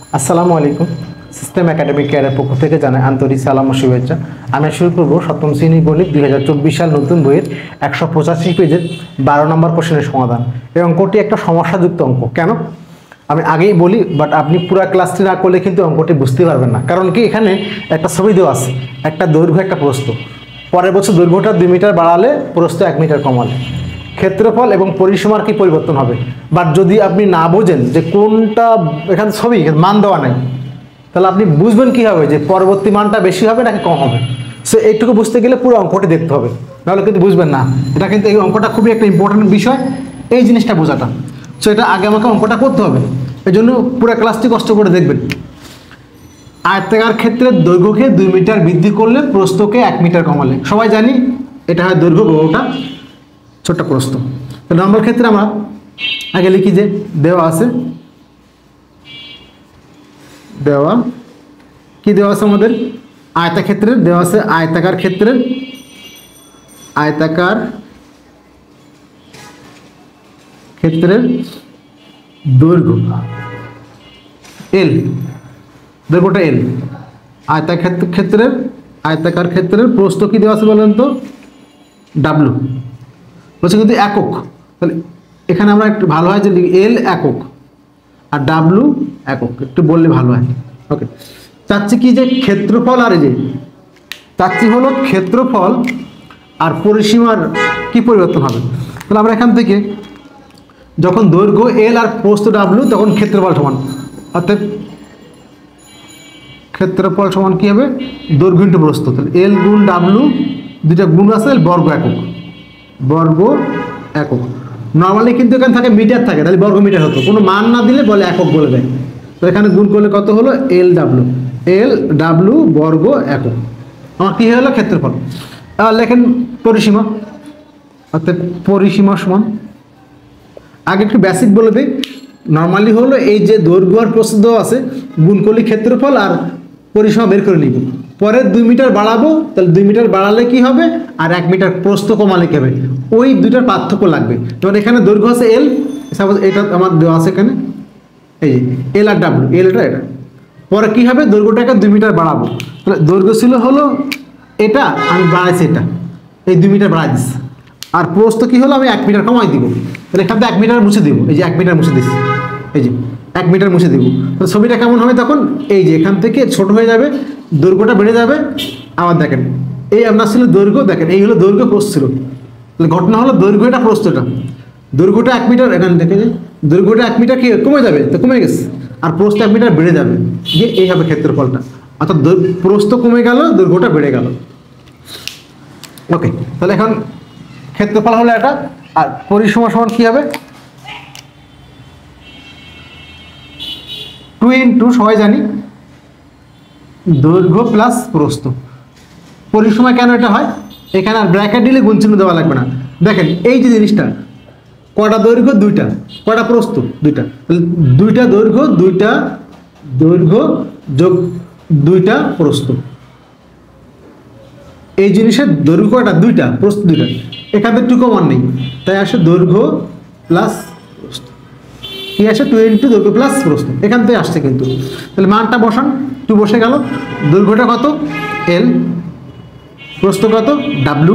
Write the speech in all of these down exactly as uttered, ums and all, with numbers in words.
আসসালামু আলাইকুম। System academic কেয়ারের পক্ষ থেকে জানাই আন্তরিক সালাম ও শুভেচ্ছা। আমি শুরু করব সপ্তম শ্রেণী গণিত দুই হাজার চব্বিশ সাল নতুন বইয়ের একশো পঁচাশি পেজের বারো নম্বর কোশ্চেনের সমাধান। এই অঙ্কটি একটা সমস্যাযুক্ত অঙ্ক। কেন আমি আগেই বলি, বাট আপনি পুরো ক্লাসটি না করলে কিন্তু অঙ্কটি বুঝতে পারবেন না। কারণ কি, এখানে একটা ছবি দেওয়া আছে, একটা দৈর্ঘ্য একটা প্রস্থ। পরের বছর দৈর্ঘ্যটা দুই মিটার বাড়ালে প্রস্থ এক মিটার কমালে ক্ষেত্রফল এবং পরিসীমার কি পরিবর্তন হবে। বাট যদি আপনি না বোঝেন যে কোনটা, এখানে ছবি মান দেওয়া নাই, তাহলে আপনি বুঝবেন কীভাবে যে পরবর্তী মানটা বেশি হবে নাকি কম হবে। সো এইটুকু বুঝতে গেলে পুরো অঙ্কটি দেখতে হবে, নাহলে কিন্তু বুঝবেন না। এটা কিন্তু এই অঙ্কটা খুবই একটা ইম্পর্টেন্ট বিষয়, এই জিনিসটা বোঝাটা। সো এটা আগে আমাকে অঙ্কটা করতে হবে, এই জন্য পুরো ক্লাসটি কষ্ট করে দেখবেন। আয়তাকার ক্ষেত্রে দৈর্ঘ্যকে দুই মিটার বৃদ্ধি করলে প্রস্থকে এক মিটার কমালে। সবাই জানি এটা হয় দৈর্ঘ্য, ওটা ছোট্ট প্রস্থ। তো নর্মাল ক্ষেত্রে আমরা আগে লিখি যে দেওয়া আছে, দেওয়া কি দেওয়া আছে আমাদের আয়তাকার ক্ষেত্রে দেওয়া আছে, আয়তাকার ক্ষেত্রের আয়তাকার ক্ষেত্রের দৈর্ঘ্য এল, দৈর্ঘ্যটা এল। আয়তাকার ক্ষেত্রের আয়তাকার ক্ষেত্রের প্রস্থ কি দেওয়া আছে বলেন তো, ডাব্লু বলছে, কিন্তু একক। তাহলে এখানে আমরা একটু ভালো হয় যে এল একক আর ডাব্লু একক, একটু বললে ভালো হয়। ওকে, চাচ্ছি কি যে ক্ষেত্রফল আর এই যে চাচ্ছি হলো ক্ষেত্রফল আর পরিসীমার কি পরিবর্তন হবে। তাহলে আমরা এখান থেকে যখন দৈর্ঘ্য এল আর প্রস্থ ডাব্লু, তখন ক্ষেত্রফল সমান, অর্থাৎ ক্ষেত্রফল সমান কি হবে, দৈর্ঘ্য ইন্টু প্রস্থ। তাহলে এল গুণ ডাব্লু, দুইটা গুণ আছে, বর্গ একক, বর্গ একক। নর্মালি কিন্তু এখানে থাকে মিটার থাকে, তাহলে বর্গ মিটার হতো, কোনো মান না দিলে বলে একক বলে দেয়। তো এখানে গুণ করলে কত হলো, এল ডাব্লু, এল ডাব্লু বর্গ একক। আমার কী হলো ক্ষেত্রফল। আর লেখেন পরিসীমা, অর্থাৎ পরিসীমা সমান, আগে একটু বেসিক বলে দিই। নর্মালি হলো এই যে দৈর্ঘ্য আর প্রস্থ দেওয়া আছে, গুণ করলে ক্ষেত্রফল আর পরিসীমা বের করে নিব। পরে দুই মিটার বাড়াবো, তাহলে দুই মিটার বাড়ালে কি হবে, আর এক মিটার প্রস্থ কমালে কি হবে, ওই দুইটার পার্থক্য লাগবে। যেমন এখানে দৈর্ঘ্য আছে এল, সাপোজ এটা আমার দেওয়া আছে এখানে, এই এল আর ডাব্লু, এলটা এটা। পরে কি হবে, দৈর্ঘ্যটাকে দুই মিটার বাড়াবো। তাহলে দৈর্ঘ্য ছিল হলো এটা, আমি বাড়াইছি এটা, এই দুই মিটার বাড়াই দিচ্ছি। আর প্রস্থ কি হলো, আমি এক মিটার কমাই দিব। তাহলে এখান থেকে এক মিটার মুছে দিব, এই যে এক মিটার মুছে দিচ্ছি, এই যে এক মিটার মুছে দিব। তো ছবিটা কেমন হবে তখন, এই যে এখান থেকে ছোট হয়ে যাবে, দৈর্ঘ্যটা বেড়ে যাবে। আবার দেখেন, এই আপনার ছিল দৈর্ঘ্য, দেখেন এই হলো দৈর্ঘ্য, প্রস্থ ছিল। তাহলে ঘটনা হলো দৈর্ঘ্যটা প্রস্থটা, দৈর্ঘ্যটা এক মিটার, এখানে দেখে যে দৈর্ঘ্যটা এক মিটার কি কমে যাবে, তো কমে গেছে, আর প্রস্থ এক মিটার বেড়ে যাবে, যে এই হবে ক্ষেত্রফলটা। অর্থাৎ প্রস্থ কমে গেল, দৈর্ঘ্যটা বেড়ে গেল। ওকে, তাহলে এখন ক্ষেত্রফল হলো এটা, আর পরিসীমা সমান কি হবে, টু ইন্টু, সবাই জানি দৈর্ঘ্য প্লাস প্রস্থ। পরিসীমা কেন এটা হয়, এখানে আর ব্র্যাকেট দিলে গুণ চিহ্ন দেওয়া লাগবে না। দেখেন এই যে জিনিসটা, কটা দৈর্ঘ্য, দুইটা, কটা প্রস্থ, দুইটা। দুইটা দৈর্ঘ্য, দুইটা দৈর্ঘ্য যোগ দুইটা প্রস্থ। এই জিনিসের দৈর্ঘ্য কটা, দুইটা, প্রস্থ দুইটা। এখান থেকে টু কমন নেই, তাই আসে দৈর্ঘ্য প্লাস প্রস্থ। কি আসে, টু ইন্টু দৈর্ঘ্য প্লাস প্রস্থ, এখান থেকে আসছে কিন্তু। তাহলে মানটা বসান, টু বসে গেল, দৈর্ঘ্যটা কত এল, প্রস্থ কত ডাব্লু,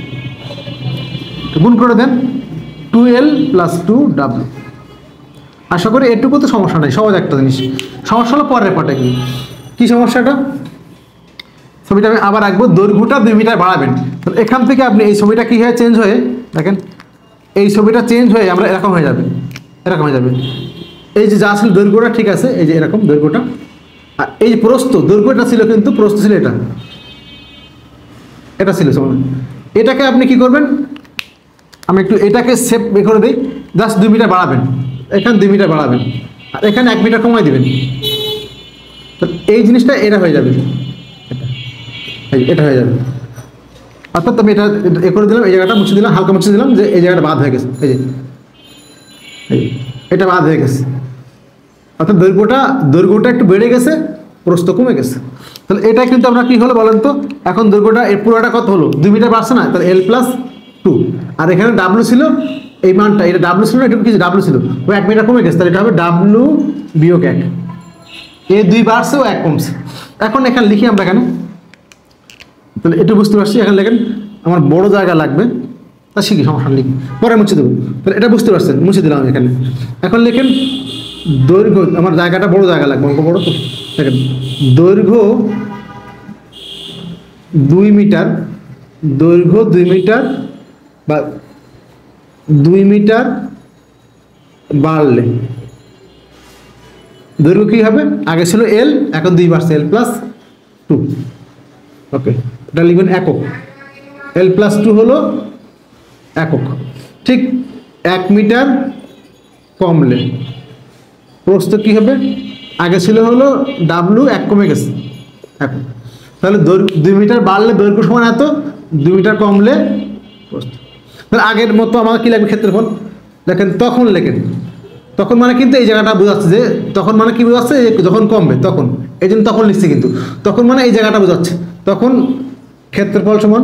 গুণ করে দেন, two L plus two W. আশা করি এটুকু তো সমস্যা নেই, সহজ একটা জিনিস। সমস্যা হলো পরের পাটে কি, কী সমস্যাটা, ছবিটা আমি আবার আঁকবো, দৈর্ঘ্যটা দুই মিটার বাড়াবেন। তাহলে এখান থেকে আপনি এই ছবিটা কী হয়ে চেঞ্জ হয়ে, দেখেন এই ছবিটা চেঞ্জ হয়ে আমরা এরকম হয়ে যাবে, এরকম হয়ে যাবে। এই যে যা ছিল দৈর্ঘ্যটা ঠিক আছে, এই যে এরকম দৈর্ঘ্যটা, আর এই যে প্রস্থ, দৈর্ঘ্যটা ছিল কিন্তু প্রস্থ ছিল এটা, এটা ছিল সময়। এটাকে আপনি কি করবেন, আমি একটু এটাকে সেভ করে দিই, জাস্ট দুই মিটার বাড়াবেন, এখানে দুই মিটার বাড়াবেন, আর এখানে এক মিটার কমাই দেবেন। তো এই জিনিসটা এটা হয়ে যাবে, এটা এটা হয়ে যাবে। অর্থাৎ আমি এটা এ করে দিলাম, এই জায়গাটা মুছে দিলাম, হালকা মুছে দিলাম, যে এই জায়গাটা বাদ হয়ে গেছে, এই যে এটা বাদ হয়ে গেছে। অর্থাৎ দৈর্ঘ্যটা দৈর্ঘ্যটা একটু বেড়ে গেছে, প্রস্থ কমে গেছে। তাহলে এটা কিন্তু আমরা কি হলো বলেন তো, এখন দৈর্ঘ্যটা এর পুরোটা কত হলো, দুই মিটার বাড়ছে না, তাহলে এল প্লাস টু, আর এখানে ডাব্লু ছিল এই মানটা, এটা ডাব্লু ছিল না, এটা কিছু ডাব্লু ছিল, ওই এক মিটার কমে গেছে, তাহলে এটা হবে ডাব্লু বিয়োগ এক। এ দুই বাড়ছে ও এক কমছে। এখন এখানে লিখি আমরা এখানে, তাহলে একটু বুঝতে পারছি। এখানে লেখেন আমার বড় জায়গা লাগবে, তা শিখি, সমস্যা লিখি, পরে মুছে দেবো। তাহলে এটা বুঝতে পারছেন, মুছে দিলাম এখানে। এখন লেখেন দৈর্ঘ্য, আমার জায়গাটা বড় জায়গা লাগবে, অঙ্ক বড় তো। দেখেন দৈর্ঘ্য দুই মিটার, দৈর্ঘ্য দুই মিটার বা দুই মিটার বাড়লে দৈর্ঘ্য কী হবে? আগে ছিল এল, এখন দুই বাড়ছে, এল প্লাস টু। ওকে, এটা লিখবেন একক। এল প্লাস টু হলো একক। ঠিক এক মিটার কমলে প্রস্থ কী হবে? আগে ছিল হলো ডাব্লু, এক কমে গেছে একক। তাহলে দৈর্ঘ্য দুই মিটার বাড়লে দৈর্ঘ্য সমান এত, দুই মিটার কমলে প্রস্থ। তাহলে আগের মতো আমার কী লাগবে? ক্ষেত্রফল। দেখেন তখন লেখেন, তখন মানে কিন্তু এই জায়গাটা বোঝাচ্ছে যে, তখন মানে কি বোঝাচ্ছে? যখন কমবে তখন, এই জন্য তখন লিখছি। কিন্তু তখন মানে এই জায়গাটা বোঝাচ্ছে, তখন ক্ষেত্রফল সমান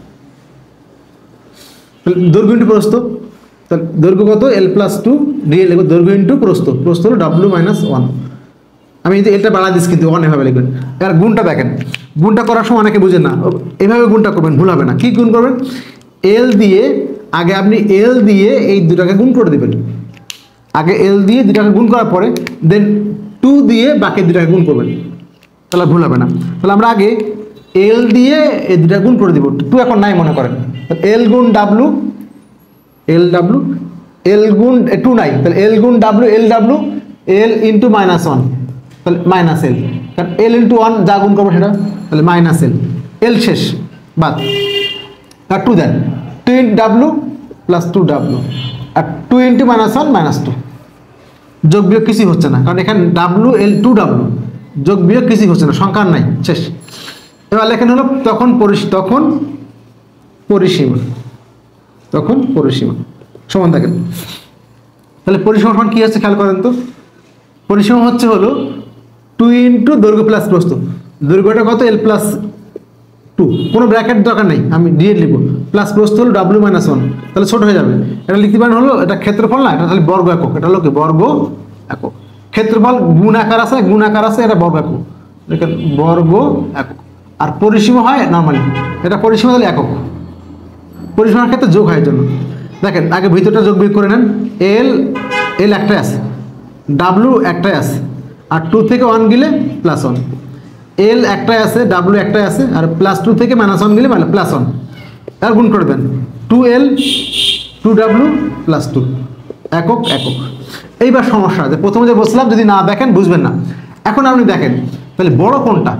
দৈর্ঘ্য ইন্টু প্রস্থ। তাহলে দৈর্ঘ্য কত? এল প্লাস টু ডিএল লিখবো, দৈর্ঘ্য ইন্টু প্রস্থ। প্রস্থ হলো ডাব্লু মাইনাস ওয়ান। আমি যদি এলটা বাড়া দিচ্ছি কিন্তু ওয়ান এভাবে লিখবেন। এবার গুণটা দেখেন, গুণটা করার সময় অনেকে বুঝেন না, এভাবে গুণটা করবেন, ভুল হবে না। কী গুণ করবেন? এল দিয়ে আগে আপনি এল দিয়ে এই দুটাকে গুণ করে দেবেন। আগে এল দিয়ে দুটাকে গুণ করার পরে দেন টু দিয়ে বাকি দুটাকে গুণ করবেন, তাহলে ভুল হবে না। তাহলে আমরা আগে এল দিয়ে এই দুটা গুণ করে দিব। টু এখন নাই মনে করেন, এল গুণ ডাব্লু, এল ডাব্লু, এল গুণ টু নাই, তাহলে এল গুণ W, L W, L into minus one, তাহলে মাইনাস এল। কারণ এল ইন্টু ওয়ান যা গুণ করবো সেটা, তাহলে মাইনাস এল, এল শেষ বাদ। আর টু দেন, two into W plus two W, আর two into minus one minus two. যোগ বিয়োগ কিছুই হচ্ছে না, কারণ এখানে ডাব্লু এল টু ডাব্লু, যোগ বিয়োগ কিছুই হচ্ছে না, সংখ্যার নাই, শেষ। এবার লেখেন হলো তখন পরিস তখন পরিসীমা, তখন পরিসীমা সমান থাকেন। তাহলে পরিসীমা সমান কী হচ্ছে খেয়াল করেন তো। পরিসীমা হচ্ছে হলো টু ইন্টু দৈর্ঘ্য প্লাস প্রস্থ। দৈর্ঘ্যটা কত? এল প্লাস টু, কোনো ব্র্যাকেট দরকার নেই, আমি ডিএ লিখব, প্লাস প্রস্থ হলো ডাব্লু মাইনাস ওয়ান, তাহলে ছোটো হয়ে যাবে। এটা লিখতে পারেন হলো, এটা ক্ষেত্রফল না, এটা তাহলে বর্গ একক। এটা হলো কি? বর্গ একক। ক্ষেত্রফল গুণ আকার আছে, গুণ আকার আছে, এটা বর্গ একক, দেখেন বর্গ একক। আর পরিসীমা হয় নর্মালি, এটা পরিসীমা তাহলে একক। পরিসীমার ক্ষেত্রে যোগ হয় জন্য দেখেন আগে ভিতরটা যোগ বিয়োগ করে নেন। এল এল একটাই আছে, ডাব্লু একটাই আছে, আর টু থেকে ওয়ান গেলে প্লাস ওয়ান। এল একটাই আছে, ডাব্লু একটাই আছে, আর প্লাস টু থেকে মাইনাস ওয়ান গেলে প্লাস ওয়ান। আর গুণ করে দেন, two L two W plus two, একক একক। এইবার সমস্যা যে প্রথমে যে বলছিলাম, যদি না দেখেন বুঝবেন না। এখন আপনি দেখেন তাহলে বড় কোনটা,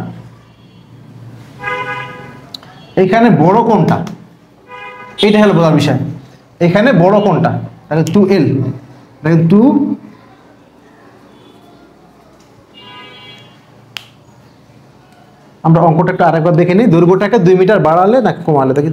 এইখানে বড় কোনটা, এইটা হলো বোঝার বিষয়। এখানে বড় কোনটা, তাহলে টু এল, দেখেন টু আমরা অঙ্কটা একটা আরেকবার দেখে নিই। দৈর্ঘ্যটাকে দুই মিটার বাড়ালে না কমালে, দেখি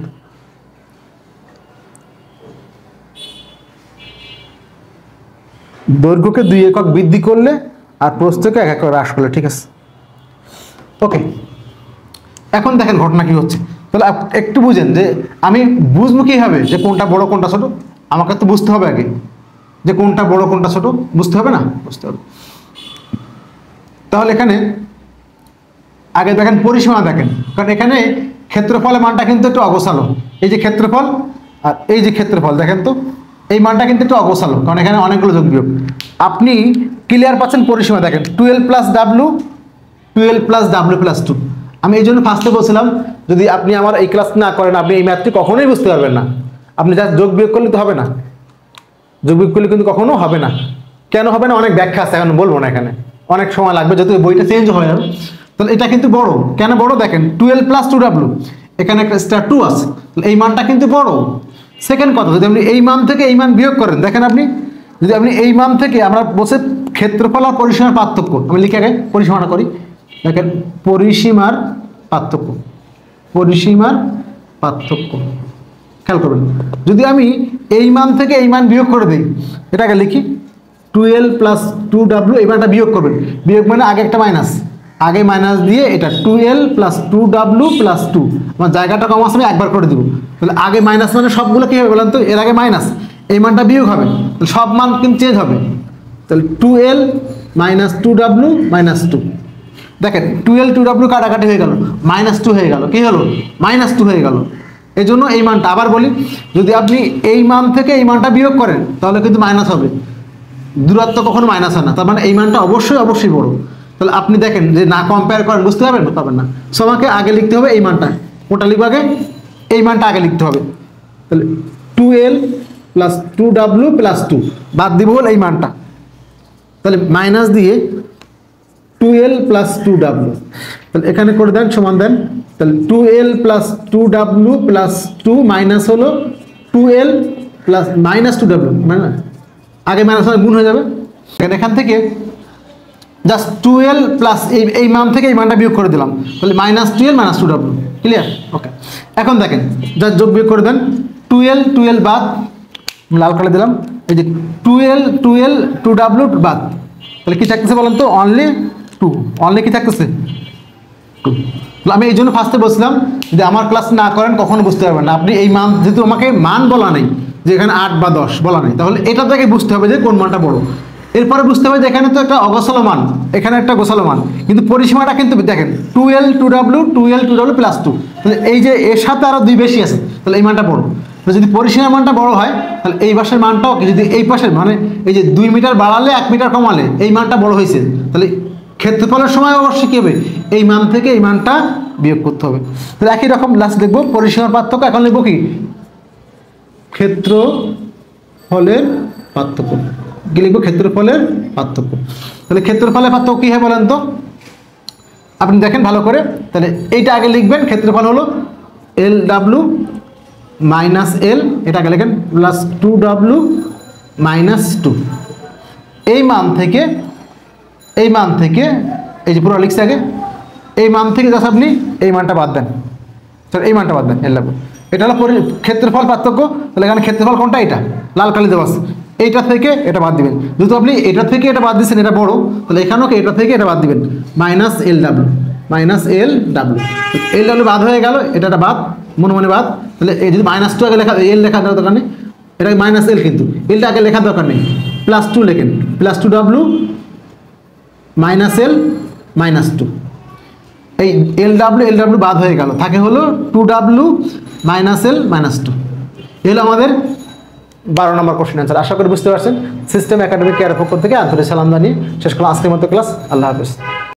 দৈর্ঘ্যকে দুই একক বৃদ্ধি করলে আর প্রস্থকে এক একক হ্রাস করলে, ঠিক আছে। ওকে, এখন দেখেন ঘটনা কি হচ্ছে। তাহলে একটু বুঝেন যে আমি বুঝবো কীভাবে যে কোনটা বড় কোনটা ছোট। আমাকে তো বুঝতে হবে আগে যে কোনটা বড় কোনটা ছোট, বুঝতে হবে না? বুঝতে হবে। তাহলে এখানে আগে দেখেন পরিসীমা দেখেন, কারণ এখানে ক্ষেত্রফলের মানটা কিন্তু একটু অগোছালো। এই যে ক্ষেত্রফল আর এই যে ক্ষেত্রফল দেখেন তো, এই মানটা কিন্তু একটু অগোছালো, কারণ এখানে অনেকগুলো যোগ বিয়োগ। আপনি ক্লিয়ার পাচ্ছেন পরিসীমা দেখেন, twelve plus W, twelve plus W plus two. আমি এই জন্য ফার্স্টে বলছিলাম যদি আপনি আমার এই ক্লাস না করেন আপনি এই ম্যাথটি কখনোই বুঝতে পারবেন না। আপনি জাস্ট যোগ বিয়োগ করলে তো হবে না, যোগ বিয়োগ করলে কিন্তু কখনো হবে না। কেন হবে না? অনেক ব্যাখ্যা আছে, এখন বলবো না, এখানে অনেক সময় লাগবে, যেহেতু বইটা চেঞ্জ হয়ে যাবে। তাহলে এটা কিন্তু বড়, কেন বড় দেখেন, টুয়েলভ প্লাস টু ডাব্লু, এখানে একটা স্টার টু আছে, এই মানটা কিন্তু বড়। সেকেন্ড কথা, যদি আপনি এই মান থেকে এই মান বিয়োগ করেন, দেখেন আপনি যদি আপনি এই মান থেকে, আমরা বলছি ক্ষেত্রফল আর পরিসীমার পার্থক্য, আমি লিখে আগে পরিসীমাটা করি। দেখেন পরিসীমার পার্থক্য, পরিসীমার পার্থক্য খেয়াল করবেন। যদি আমি এই মান থেকে এই মান বিয়োগ করে দিই, এটাকে লিখি টুয়েলভ প্লাস টু ডাব্লু, এই মানটা বিয়োগ করবেন। বিয়োগ মানে আগে একটা মাইনাস, আগে মাইনাস দিয়ে এটা twelve plus two W plus two, আমার জায়গাটা কম আছে আমি একবার করে দিব। তাহলে আগে মাইনাস মানে সবগুলো কী হবে বলেন তো, এর আগে মাইনাস, এই মানটা বিয়োগ হবে, তাহলে সব মান কিন্তু চেঞ্জ হবে। তাহলে twelve minus two W minus two. দেখেন টুয়েলভ টু ডাব্লু কাটাকাটি হয়ে গেল, মাইনাস টু হয়ে গেল, কি হলো মাইনাস টু হয়ে গেল। এই জন্য এই মানটা আবার বলি, যদি আপনি এই মান থেকে এই মানটা বিয়োগ করেন তাহলে কিন্তু মাইনাস হবে, দূরত্ব কখনো মাইনাস হয় না, তার মানে এই মানটা অবশ্যই অবশ্যই বড়। তাহলে আপনি দেখেন যে না কম্পেয়ার করেন বুঝতে পারবেন পারবেন না। সো আমাকে আগে লিখতে হবে এই মানটা, কোনটা লিখবো আগে, এই মানটা আগে লিখতে হবে। তাহলে two L plus two W plus two, বাদ দিব হল এই মানটা, তাহলে মাইনাস দিয়ে two L plus two W, তাহলে এখানে করে দেন সমান দেন, তাহলে two L plus two W plus two minus হলো two L plus minus two W, মানে আগে মাইনাস গুণ হয়ে যাবে। এখান থেকে জাস্ট টুয়েলভ প্লাস এই এই মান থেকে এই মানটা বিয়োগ করে দিলাম, তাহলে minus twelve minus two W, clear? Okay, এখন দেখেন জাস্ট যোগ বিয়োগ করে দেন, টুয়েলভ টুয়েলভ বাদ, লাল কালে দিলাম, এই যে টুয়েলভ টুয়েলভ টু ডাব্লু বাদ, তাহলে কী থাকতেছে বলেন তো, অনলি টু, অনলি কী থাকতেছে টু। আমি এই জন্য ফার্স্টে বলছিলাম যদি আমার ক্লাস না করেন কখনো বুঝতে পারবেন না। আপনি এই মান, যেহেতু আমাকে মান বলা নেই যে এখানে আট বা দশ বলা নেই, তাহলে এটা থেকে বুঝতে হবে যে কোন মানটা বড়। এরপরে বুঝতে হবে যে এখানে তো একটা অগোছালো মান, এখানে একটা গোছালো মান, কিন্তু পরিসীমাটা কিন্তু দেখেন twelve two W twelve two W plus two, তাহলে এই যে এর সাথে আরও দুই বেশি আছে, তাহলে এই মানটা বড়। যদি পরিসীমার মানটা বড় হয় তাহলে এই পাশের মানটাও, যদি এই পাশের মানে এই যে দুই মিটার বাড়ালে এক মিটার কমালে এই মানটা বড় হয়েছে, তাহলে ক্ষেত্রফলের সময় অবশ্যই কী হবে, এই মান থেকে এই মানটা বিয়োগ করতে হবে। তাহলে একই রকম লাস্ট দেখবো পরিসীমার পার্থক্য, এখন লিখবো কি ক্ষেত্রফলের পার্থক্য, কি লিখবো ক্ষেত্রফলের পার্থক্য। তাহলে ক্ষেত্রফলের পার্থক্য কী হয় বলেন তো, আপনি দেখেন ভালো করে, তাহলে এইটা আগে লিখবেন, ক্ষেত্রফল হলো এল ডাব্লু মাইনাস এল, এটা আগে লিখেন plus two W minus two, এই মান থেকে এই মান থেকে এই যে পুরো লিখছে আগে, এই মান থেকে জাস্ট আপনি এই মানটা বাদ দেন, স্যার এই মানটা বাদ দেন, এল ডাব্লু, এটা হলো ক্ষেত্রফল পার্থক্য। তাহলে এখানে ক্ষেত্রফল কোনটা, এটা লাল কালি দেওয়া আছে, এইটা থেকে এটা বাদ দিবেন, যেহেতু আপনি এটা থেকে এটা বাদ দিচ্ছেন এটা বড়, তাহলে এখানেও এটা থেকে এটা বাদ দিবেন, minus L W minus L W, L W বাদ হয়ে গেল, এটা একটা বাদ মনে মনে বাদ। তাহলে এই যদি মাইনাস টু আগে লেখা, এল লেখার দরকার নেই, এটা মাইনাস এল, কিন্তু এলটা আগে লেখার দরকার নেই, প্লাস টু লেখেন, plus two W minus L minus two, এই এল ডাব্লু এল ডাব্লু বাদ হয়ে গেল, থাকে হলো two W minus L minus two. এলো আমাদের বারো নম্বর কোশ্চেন অ্যান্সার। আশা করি বুঝতে পারছেন। সিস্টেম একাডেমিক কেয়ার পক্ষ থেকে আন্তরিক সালাম জানিয়ে শেষ করলাম আজকের মতো ক্লাস। আল্লাহ হাফেজ।